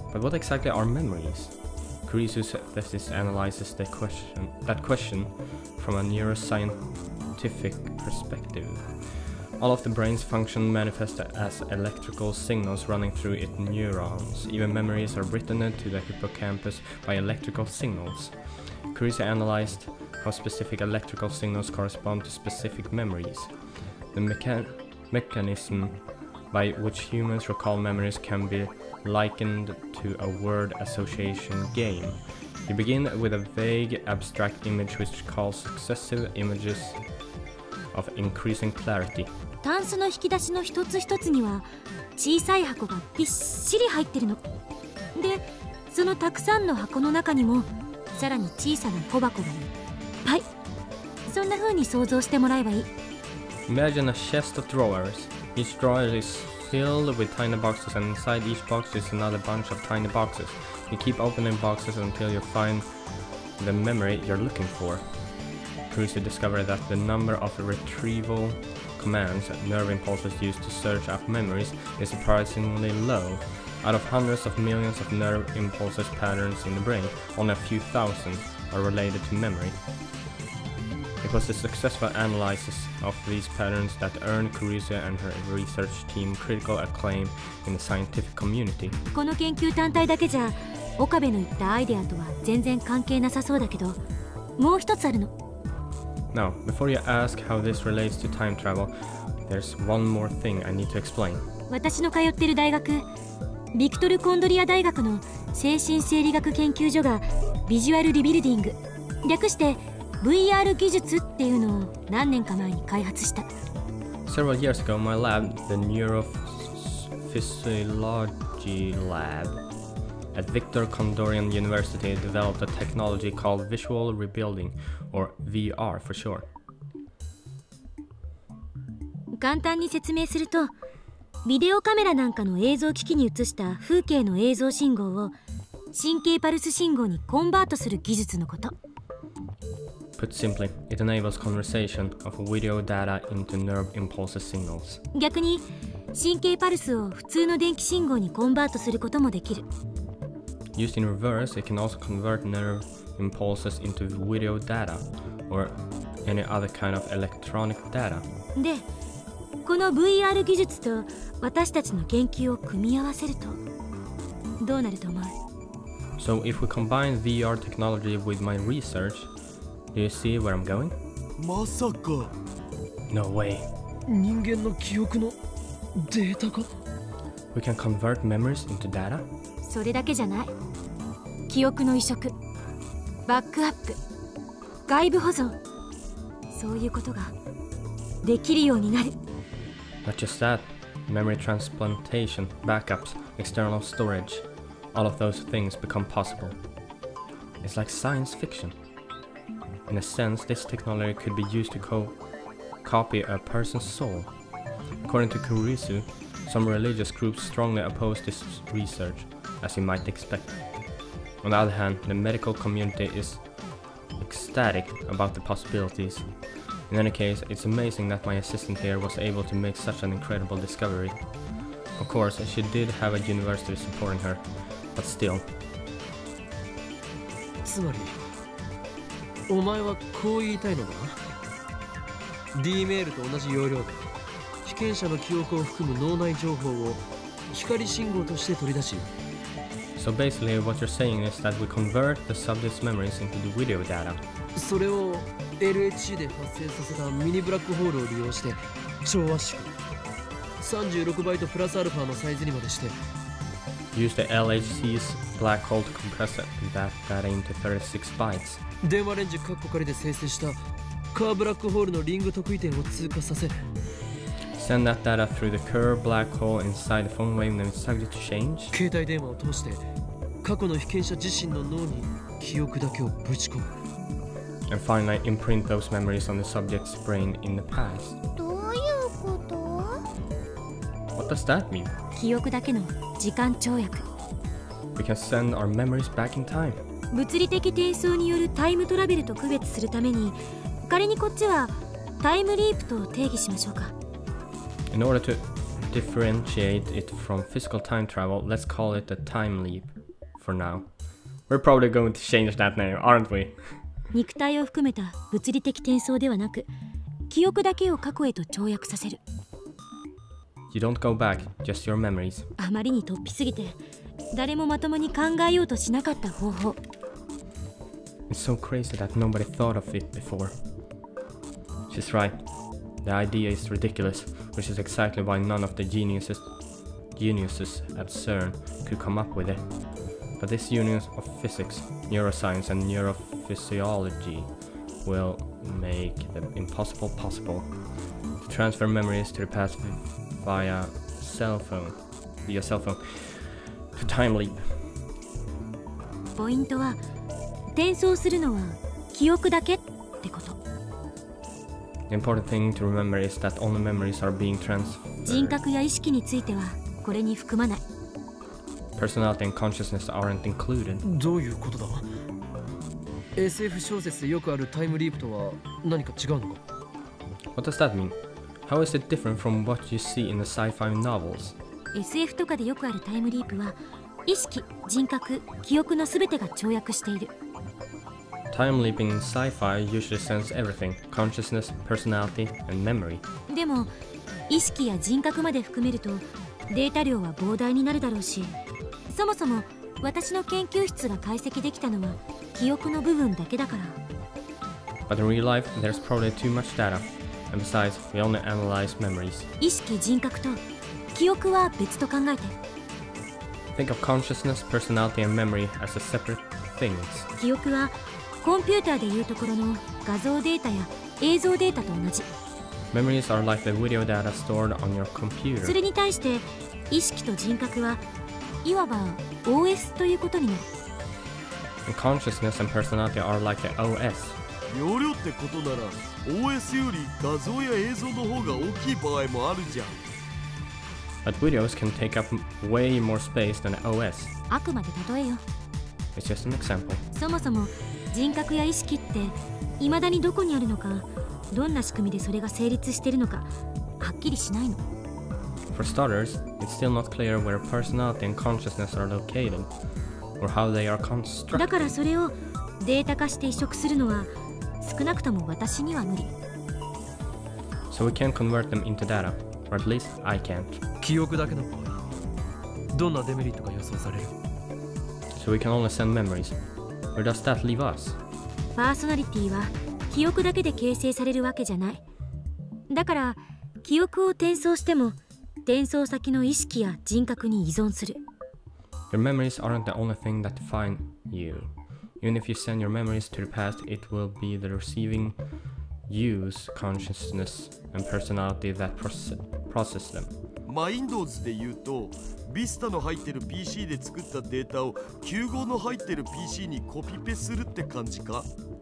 But what exactly are memories? Kurisu's thesis analyzes that question from a neuroscientific perspective. All of the brain's function manifest as electrical signals running through its neurons. Even memories are written to the hippocampus by electrical signals. Kurisu analyzed how specific electrical signals correspond to specific memories. The mechanism by which humans recall memories can be likened to a word association game. You begin with a vague, abstract image which calls successive images of increasing clarity. タンスの引き出しの一つ一つには小さい箱がびっしり入ってるの。で、そのたくさんの箱の中にもさらに小さな小箱がいっぱい。そんな風に想像してもらえばいい。 Imagine a chest of drawers. Each drawer is filled with tiny boxes, and inside each box is another bunch of tiny boxes. You keep opening boxes until you find the memory you're looking for. Kurisu discovered that the number of retrieval commands and nerve impulses used to search up memories is surprisingly low. Out of hundreds of millions of nerve impulses patterns in the brain, only a few thousand are related to memory. It was the successful analysis of these patterns that earned Kurisu and her research team critical acclaim in the scientific community. この研究単体だけじゃ岡部の言ったアイデアとは全然関係なさそうだけど、もう一つあるの。 Now, before you ask how this relates to time travel, there's one more thing I need to explain. 私の通ってる大学、ビクトル・コンドリア大学の精神生理学研究所がビジュアルリビルディング、略してVR 技術っていうのを何年か前に開発した。 Several years ago, my lab, the Neurophysiology Lab at Victor Kondorian University, developed a technology called Visual Rebuilding, or VR for short. 簡単に説明すると、ビデオカメラなんかの映像機器に映した風景の映像信号を神経パルス信号にコンバートする技術のこと。 Put simply, it enables conversation of video data into nerve impulse signals. 逆に神経パルスを普通の電気信号にコンバートすることもできる。 Used in reverse, it can also convert nerve impulses into video data or any other kind of electronic data. で、この VR 技術と私たちの研究を組み合わせるとどうなると思う？ So if we combine VR technology with my research, do you see where I'm going? まさか No way. 人間の記憶のデータが We can convert memories into data? それだけじゃない。記憶の移植、バックアップ、外部保存、そういうことができるようになる。 Not just that, memory transplantation, backups, external storage, all of those things become possible. It's like science fiction. In a sense, this technology could be used to copy a person's soul. According to Kurisu, some religious groups strongly oppose this research, as you might expect. On the other hand, the medical community is ecstatic about the possibilities. In any case, it's amazing that my assistant here was able to make such an incredible discovery. Of course, she did have a university supporting her, but still. つまりお前はこう言いたいのかな。 D メールと同じ容量で被験者の記憶を含む脳内情報を光信号として取り出し、 So basically what you're saying is that we convert the subject's memories into the video data. それを LHC で発生させたミニブラックホールを利用して超圧縮36バイトプラスアルファのサイズにまでして Use the LHC's black hole to compress that data into 36 bytes. 電話レンジカッコ仮で生成したカーブラックホールのリング特異点を通過させ Send that data through the curved black hole inside the phone wave and it's subject to change. 携帯電話を通して過去の被験者自身の脳に記憶だけをぶち込む And finally imprint those memories on the subject's brain in the past. どういうこと？ What does that mean? 記憶だけの時間跳躍。 We can send our memories back in time. 物理的転送によるタイムトラベルと区別するために、仮にこっちはタイムリープと定義しましょうか。 In order to differentiate it from physical time travel, let's call it a time leap. for now. We're probably going to change that name, aren't we? 肉体を含めた物理的転送ではなく、記憶だけを過去へと跳躍させる。 You don't go back, just your memories. あまりに突飛すぎて、誰もまともに考えようとしなかった方法。 It's so crazy that nobody thought of it before. She's right. The idea is ridiculous, which is exactly why none of the geniuses at CERN could come up with it. But this union of physics, neuroscience and neurophysiology will make the impossible possible. To transfer memories to the past via cell phone. To time leap. ポイントは、転送するのは記憶だけってこと。 The important thing to remember is that only memories are being transferred. 人格や意識についてはこれに含まない。 Personality and consciousness aren't included. どういうことだ？ SF 小説でよくあるタイムリープとは何か違うのか？ What does that mean? How is it different from what you see in the sci-fi novels? SF とかでよくあるタイムリープは意識、人格、記憶のすべてが跳躍している。 Time leaping in sci-fi usually sends everything: consciousness, personality, and memory. でも意識や人格まで含めるとデータ量は膨大になるだろうし、そもそも私の研究室が解析できたのは記憶の部分だけだから。 But in real life, there's probably too much data. And besides, we only analyze memories. 意識、人格と記憶は別と考えて。 Think of consciousness, personality, and memory as a separate things. 記憶はコンピューターでいうところの画像データや映像データと同じ。 Memories are like the video data stored on your そ computer. れに対して意識と人格はいわば OS ということになる。 And consciousness and personality are like the OS. 容量ってことなら OS より画像や映像の方が大きい場合もあるじゃん。 But videos can take up way more space than the OS. あくまで例えよ。 It's just an example. そもそも人格や意識って未だにどこにあるのか、どんな仕組みでそれが成立しているのかはっきりしないの。 For starters, it's still not clear where personality and consciousness are located, or how they are だ constructed. からそれをデータ化して移植するのは少なくとも私には無理。 So we can't convert them into data, or at least I can't. 記憶だけの場合、どんなデメリットが予想される？ So we can only send memories. Where does that leave us? パーソナリティは記憶だけで形成されるわけじゃない。だから記憶を転送しても転送先の意識や人格に依存する。 Your memories aren't the only thing that define you. Even if you send your memories to the past, it will be the receiving you's consciousness and personality that process them. Windows で言うと Vista の入ってる PC で作ったデータを95の入ってる PC にコピペするって感じか？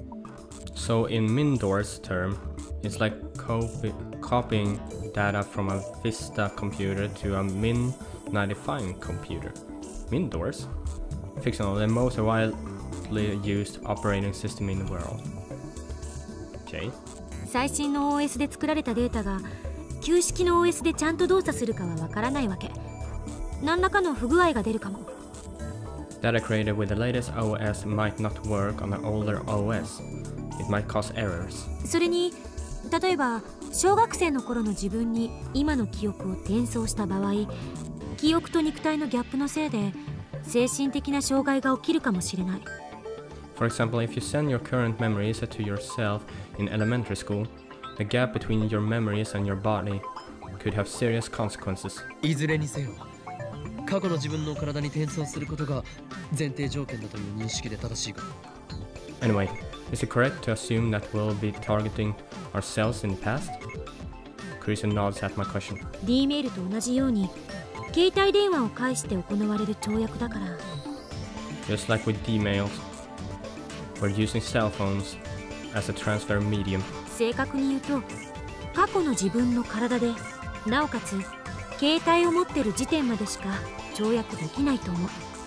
So in Mindor's term, it's like copying data from a Vista computer to a Min95 computer. Mindor's? Fictional, the most widely used operating system in the world. Okay. 最新の OS で作られたデータが旧式の OS でちゃんと動作するかはわからないわけ。何らかの不具合が出るかも。 Data created with the latest OS might not work on an older OS. It might cause errors. それに例えば小学生の頃の自分に今の記憶を転送した場合、記憶と肉体のギャップのせいで精神的な障害が起きるかもしれない。 For example, if you send your current memories to yourself in elementary school, the gap between your memories and your body could have serious consequences. いずれにせよ、過去の自分の体に転送することが前提条件だという認識で正しいか？ Anyway, is it correct to assume that we'll be targeting ourselves in the past? Carissa nods at my question. D メールと同じように携帯電話を介して行われる跳躍だから。 Just like with D-mails, we're using cell phones as a transfer medium. 正確に言うと過去の自分の体でなおかつ携帯を持ってる時点までしか跳躍できないと思う。